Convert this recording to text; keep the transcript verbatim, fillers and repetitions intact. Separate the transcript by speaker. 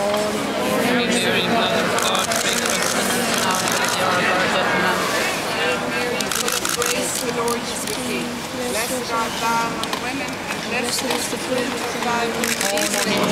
Speaker 1: Mary, Mary, Mother of God, pray for us sinners now and at the hour of our death. Amen.
Speaker 2: Hail Mary, full of grace, the Lord is with thee. Blessed art thou among women, and blessed is the fruit of thy womb, Jesus.